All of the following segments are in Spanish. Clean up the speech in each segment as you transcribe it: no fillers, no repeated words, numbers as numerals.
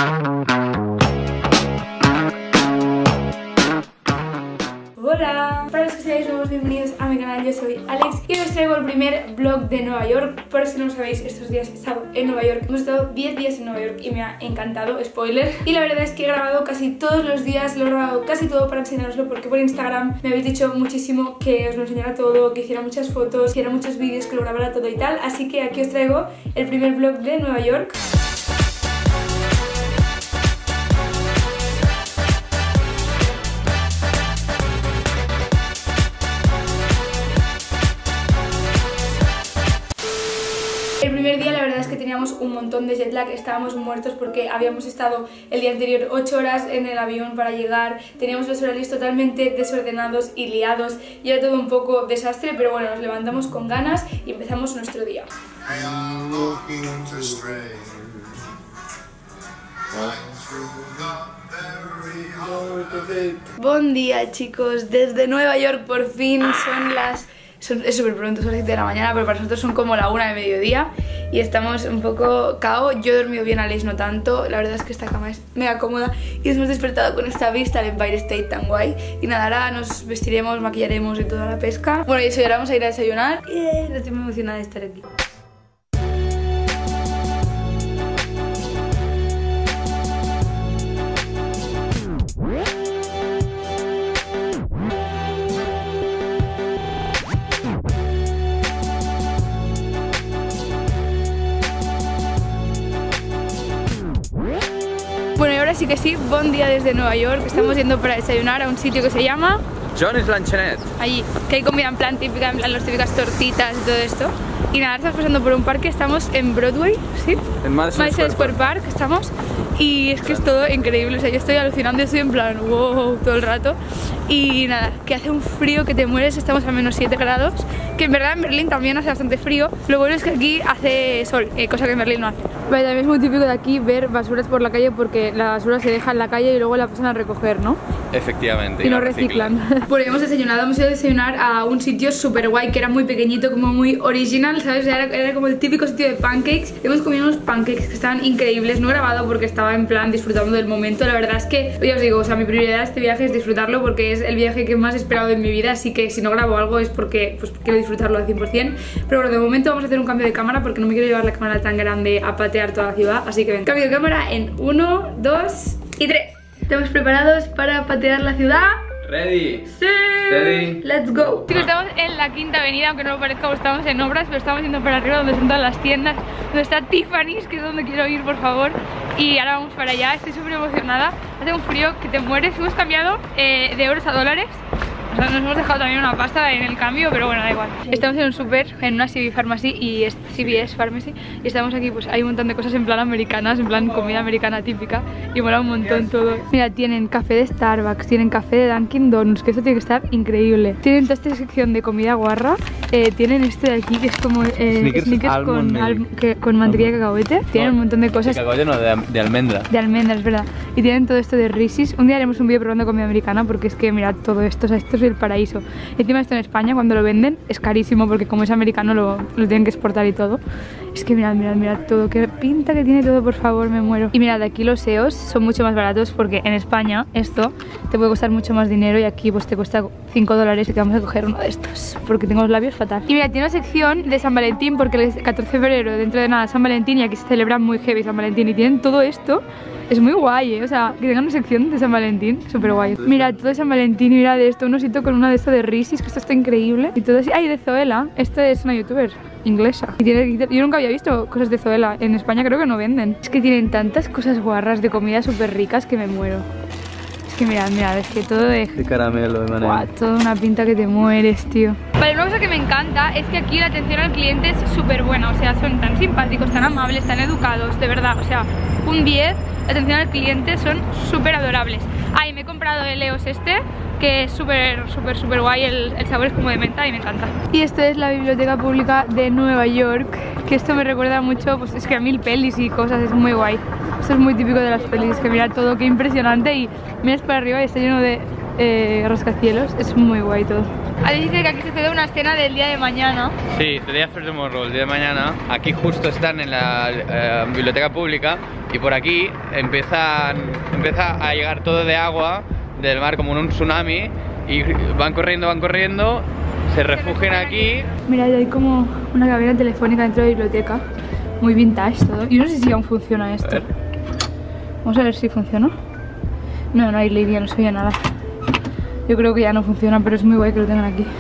Hola, para los que seáis nuevos, bienvenidos a mi canal. Yo soy Alex y os traigo el primer vlog de Nueva York. Por si no lo sabéis, estos días he estado en Nueva York. Hemos estado 10 días en Nueva York y me ha encantado, spoiler. Y la verdad es que he grabado casi todos los días, lo he grabado casi todo para enseñaroslo, porque por Instagram me habéis dicho muchísimo que os lo enseñara todo, que hiciera muchas fotos, que hiciera muchos vídeos, que lo grabara todo y tal. Así que aquí os traigo el primer vlog de Nueva York. El primer día la verdad es que teníamos un montón de jet lag, estábamos muertos porque habíamos estado el día anterior 8 horas en el avión para llegar, teníamos los horarios totalmente desordenados y liados y era todo un poco desastre, pero bueno, nos levantamos con ganas y empezamos nuestro día. Buen día, chicos, desde Nueva York por fin, es súper pronto, son las 7 de la mañana, pero para nosotros son como la 1 de mediodía y estamos un poco cao. Yo he dormido bien, Alex no tanto. La verdad es que esta cama es mega cómoda y nos hemos despertado con esta vista al Empire State tan guay. Y nada, ahora nos vestiremos, maquillaremos y toda la pesca. Bueno, y eso, y ahora vamos a ir a desayunar y estoy muy emocionada de estar aquí. Bueno, y ahora sí que sí, buen día desde Nueva York. Estamos yendo para desayunar a un sitio que se llama Johnny's Lanchonette. Allí, que hay comida en plan típica, en plan las típicas tortitas y todo esto. Y nada, estamos pasando por un parque, estamos en Broadway, ¿sí? En Madison Square Park estamos. Y es que es todo increíble, o sea, yo estoy alucinando, estoy en plan wow todo el rato. Y nada, que hace un frío que te mueres, estamos a menos 7 grados. Que en verdad en Berlín también hace bastante frío. Lo bueno es que aquí hace sol, cosa que en Berlín no hace. Vale, también es muy típico de aquí ver basuras por la calle, porque la basura se deja en la calle y luego la pasan a recoger, ¿no? Efectivamente. Y no reciclan. Bueno, hemos desayunado, hemos ido a desayunar a un sitio súper guay, que era muy pequeñito, como muy original, ¿sabes? Era como el típico sitio de pancakes. Hemos comido unos pancakes que estaban increíbles. No he grabado porque estaba en plan disfrutando del momento. La verdad es que, ya os digo, o sea, mi prioridad de este viaje es disfrutarlo, porque es el viaje que más he esperado en mi vida. Así que si no grabo algo es porque pues, quiero disfrutarlo al 100%. Pero bueno, de momento vamos a hacer un cambio de cámara, porque no me quiero llevar la cámara tan grande a patear toda la ciudad. Así que ven, cambio de cámara en 1, 2 y 3. ¿Estamos preparados para patear la ciudad? Ready. Sí. Ready. Let's go. Chicos, estamos en la Quinta Avenida, aunque no lo parezca, estamos en obras, pero estamos yendo para arriba donde están todas las tiendas, donde está Tiffany's, que es donde quiero ir, por favor. Y ahora vamos para allá, estoy súper emocionada. Hace un frío que te mueres. Hemos cambiado de euros a dólares. O sea, nos hemos dejado también una pasta en el cambio, pero bueno, da igual. Estamos en un súper, en una CVS Pharmacy y CVS Pharmacy, y estamos aquí, pues hay un montón de cosas en plan americanas, en plan comida americana típica, y mola un montón todo. Mira, tienen café de Starbucks, tienen café de Dunkin' Donuts, que eso tiene que estar increíble. Tienen toda esta sección de comida guarra, tienen este de aquí que es como Snickers con mantequilla de cacahuete. Tienen un montón de cosas. De cacahuete no, de almendra. De almendra, es verdad. Y tienen todo esto de Reese's. Un día haremos un vídeo probando comida americana, porque es que mirad todo esto, o sea, esto es el paraíso. Encima esto en España cuando lo venden es carísimo, porque como es americano lo tienen que exportar y todo. Es que mirad todo, qué pinta que tiene todo, por favor, me muero. Y mirad, aquí los EOS son mucho más baratos, porque en España esto te puede costar mucho más dinero y aquí pues te cuesta 5 dólares y que vamos a coger uno de estos, porque tengo los labios fatal. Y mira, tiene una sección de San Valentín, porque el 14 de febrero, dentro de nada, San Valentín, y aquí se celebra muy heavy San Valentín, y tienen todo esto. Es muy guay, ¿eh? O sea, que tengan una sección de San Valentín, súper guay. Mira, todo de San Valentín, y mira de esto, un osito con una de esto de Reese's, que esto está increíble. Y todo así, ¡ay, de Zoela! Esta es una youtuber inglesa. Y yo nunca había visto cosas de Zoela. En España creo que no venden. Es que tienen tantas cosas guarras de comida súper ricas que me muero. Es que mirad, es que todo de caramelo, de manera. Toda una pinta que te mueres, tío. Vale, una cosa que me encanta es que aquí la atención al cliente es súper buena. O sea, son tan simpáticos, tan amables, tan educados, de verdad. O sea, un 10. La atención al cliente, son súper adorables. Y me he comprado el EOS este, que es súper guay, el sabor es como de menta y me encanta. Y esto es la Biblioteca Pública de Nueva York, que esto me recuerda mucho, pues es que a 1000 pelis y cosas, es muy guay. Esto es muy típico de las pelis, que mirad todo, qué impresionante, y miras para arriba y está lleno de rascacielos, es muy guay todo. Ahí dice que aquí se cede una escena del día de mañana. Sí, the day after tomorrow, el día de mañana. Aquí justo están en la biblioteca pública y por aquí empieza a llegar todo de agua del mar como un tsunami y van corriendo, se refugian aquí. Mira, hay como una cabina telefónica dentro de la biblioteca, muy vintage todo. Yo no sé si aún funciona esto. Vamos a ver si funciona. No, no hay línea, no se oye nada. Yo creo que ya no funciona, pero es muy guay que lo tengan aquí.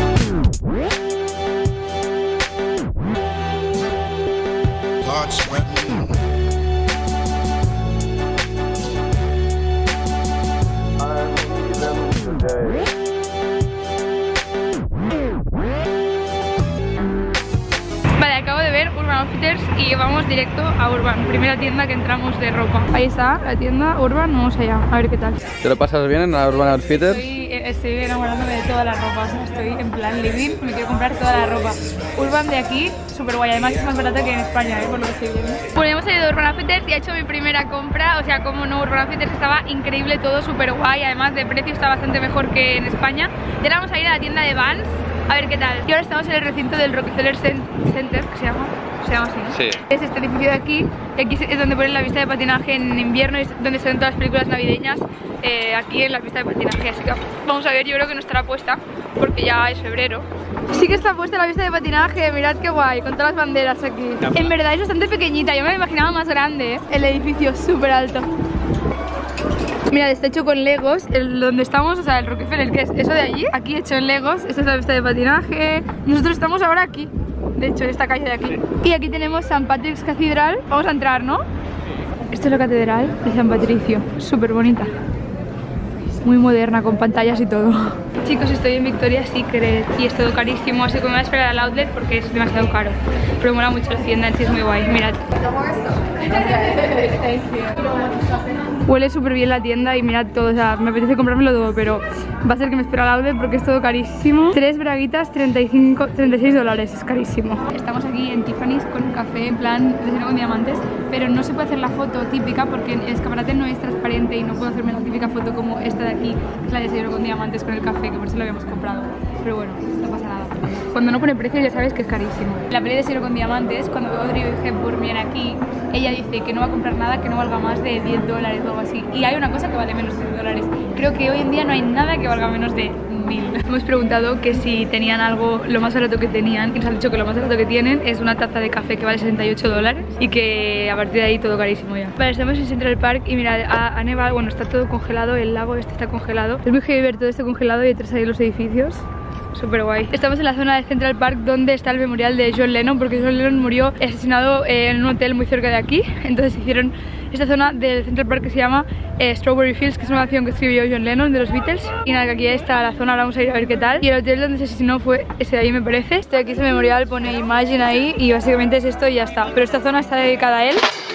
Vale, acabo de ver Urban Outfitters y vamos directo a Urban, primera tienda que entramos de ropa. Ahí está la tienda Urban, vamos allá, a ver qué tal. ¿Te lo pasas bien en la Urban Outfitters? Estoy enamorándome de toda la ropa, o sea, estoy en plan living, me quiero comprar toda la ropa. Urban de aquí, súper guay, además es más barata que en España, por lo que estoy viendo. Bueno, hemos salido de Urban Outfitters y he hecho mi primera compra, o sea, como no, Urban Outfitters estaba increíble, todo súper guay, además de precio está bastante mejor que en España. Y ahora vamos a ir a la tienda de Vans, a ver qué tal. Y ahora estamos en el recinto del Rockefeller Center, que se llama así, ¿no? Sí. Es este edificio de aquí, y aquí es donde ponen la pista de patinaje en invierno, y es donde se ven todas las películas navideñas, aquí en la pista de patinaje, así que vamos a ver, yo creo que no estará puesta, porque ya es febrero. Sí que está puesta la pista de patinaje, mirad qué guay, con todas las banderas aquí. En verdad es bastante pequeñita, yo me la imaginaba más grande, ¿eh? El edificio es súper alto. Mirad, está hecho con Legos, donde estamos, o sea, el Rockefeller, que es eso de allí, aquí hecho en Legos, esta es la pista de patinaje. Nosotros estamos ahora aquí, de hecho, en esta calle de aquí. Y aquí tenemos St. Patrick's Cathedral, vamos a entrar, ¿no? Esto es la catedral de San Patricio, súper bonita. Muy moderna, con pantallas y todo. Chicos, estoy en Victoria's Secret y es todo carísimo, así que me voy a esperar al outlet porque es demasiado caro. Pero mola mucho la tienda, en sí es muy guay, mirad. Huele súper bien la tienda y mirad todo, o sea, me apetece comprármelo todo, pero va a ser que me espero al outlet porque es todo carísimo. 3 braguitas, 36 dólares, es carísimo. Estamos aquí en Tiffany's con un café en plan de cero con diamantes, pero no se puede hacer la foto típica porque el escaparate no es transparente y no puedo hacerme la típica foto como esta de aquí, que es la de cero con diamantes con el café, que por eso lo habíamos comprado. Pero bueno, no pasa nada. Cuando no pone precio ya sabes que es carísimo. La peli de cero con diamantes, cuando Audrey Hepburn viene aquí, ella dice que no va a comprar nada que no valga más de 10 dólares o algo así. Y hay una cosa que vale menos de 10 dólares. Creo que hoy en día no hay nada que valga menos de 1000. Hemos preguntado que si tenían algo, lo más barato que tenían, y nos han dicho que lo más barato que tienen es una taza de café que vale 68 dólares y que a partir de ahí todo carísimo ya. Vale, estamos en Central Park y mirad, ha nevado, bueno, está todo congelado, el lago este está congelado. Es muy heavy ver todo esto congelado y detrás ahí los edificios. Súper guay. Estamos en la zona de Central Park donde está el memorial de John Lennon, porque John Lennon murió asesinado en un hotel muy cerca de aquí. Entonces hicieron esta zona del Central Park que se llama Strawberry Fields, que es una canción que escribió John Lennon de los Beatles. Y nada, que aquí está la zona, ahora vamos a ir a ver qué tal. Y el hotel donde se asesinó fue ese de ahí, me parece. Este de aquí es el memorial, pone Imagine ahí y básicamente es esto y ya está. Pero esta zona está dedicada a él.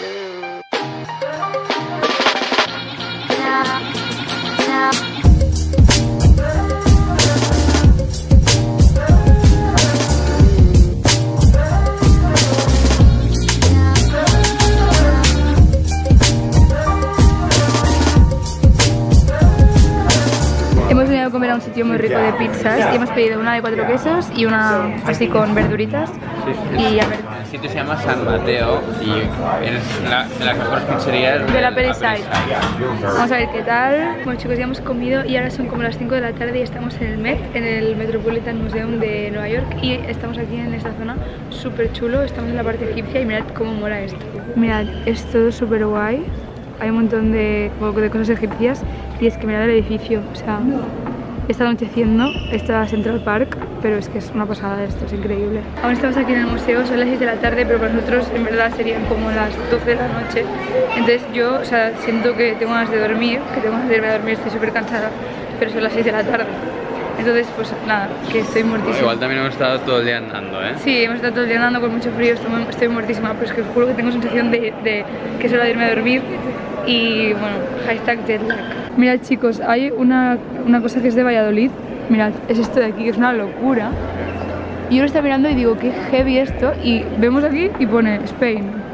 Hemos venido a comer a un sitio muy rico de pizzas y hemos pedido una de 4 quesos y una así con verduritas. Sí. Y a ver. El sitio se llama San Mateo y es de las mejores pizzerías de la Periside. Vamos a ver qué tal. Bueno, chicos, ya hemos comido y ahora son como las 5 de la tarde y estamos en el Met, en el Metropolitan Museum de Nueva York, y estamos aquí en esta zona súper chulo. Estamos en la parte egipcia y mirad cómo mola esto. Mirad, es todo súper guay. Hay un montón de cosas egipcias y es que mirad el edificio, o sea, está anocheciendo, está Central Park, pero es que es una pasada esto, es increíble. Aún estamos aquí en el museo, son las 6 de la tarde, pero para nosotros en verdad serían como las 12 de la noche. Entonces yo, o sea, siento que tengo ganas de dormir, que tengo ganas de irme a dormir, estoy súper cansada, pero son las 6 de la tarde. Entonces, pues nada, que estoy muertísima. Igual también hemos estado todo el día andando, ¿eh? Sí, hemos estado todo el día andando con mucho frío, estoy muertísima, pero es que juro que tengo sensación de que es hora de irme a dormir. Y bueno, hashtag jetlag. Mirad, chicos, hay una cosa que es de Valladolid. Mirad, es esto de aquí, que es una locura. Y yo lo estaba mirando y digo, qué heavy esto. Y vemos aquí y pone Spain.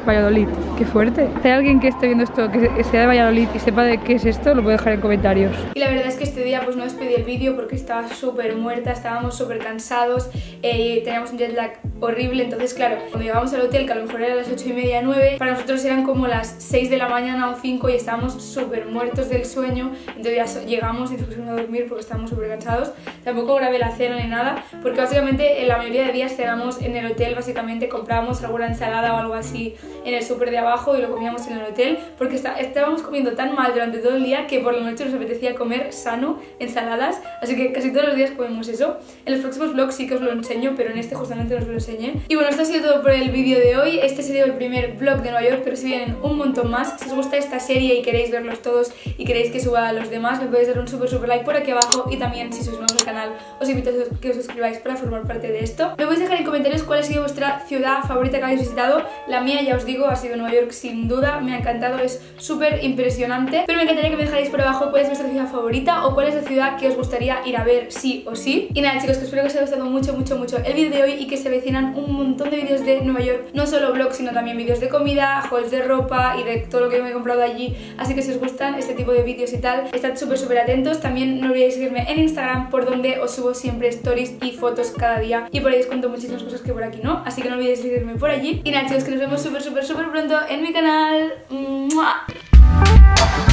Valladolid. Qué fuerte. Si hay alguien que esté viendo esto, que sea de Valladolid y sepa de qué es esto, lo puede dejar en comentarios. Y la verdad es que este día pues no despedí el vídeo porque estaba súper muerta, estábamos súper cansados, teníamos un jet lag horrible. Entonces claro, cuando llegamos al hotel, que a lo mejor era las 8:30, 9, para nosotros eran como las 6 de la mañana o 5 y estábamos súper muertos del sueño. Entonces ya llegamos y nos pusimos a dormir porque estábamos súper cansados. Tampoco grabé la cena ni nada, porque básicamente en la mayoría de días cenamos en el hotel. Básicamente comprábamos alguna ensalada o algo así en el súper de abajo y lo comíamos en el hotel, porque estábamos comiendo tan mal durante todo el día que por la noche nos apetecía comer sano, ensaladas, así que casi todos los días comemos eso. En los próximos vlogs sí que os lo enseño, pero en este justamente no os lo enseñé. Y bueno, esto ha sido todo por el vídeo de hoy. Este sería el primer vlog de Nueva York, pero si vienen un montón más. Si os gusta esta serie y queréis verlos todos y queréis que suba a los demás, me podéis dar un súper like por aquí abajo, y también si sois nuevos al canal os invito a que os suscribáis para formar parte de esto. Me podéis dejar en comentarios cuál ha sido vuestra ciudad favorita que habéis visitado. La mía, ya os digo, ha sido Nueva York sin duda, me ha encantado, es súper impresionante, pero me encantaría que me dejarais por abajo cuál es vuestra ciudad favorita o cuál es la ciudad que os gustaría ir a ver sí o sí. Y nada chicos, que espero que os haya gustado mucho el vídeo de hoy y que se avecinan un montón de vídeos de Nueva York, no solo vlogs sino también vídeos de comida, hauls de ropa y de todo lo que me he comprado allí, así que si os gustan este tipo de vídeos y tal, estad súper atentos. También no olvidéis seguirme en Instagram, por donde os subo siempre stories y fotos cada día, y por ahí os cuento muchísimas cosas que por aquí no, así que no olvidéis seguirme por allí. Y nada chicos, que nos vemos súper pronto en mi canal. ¡Mua!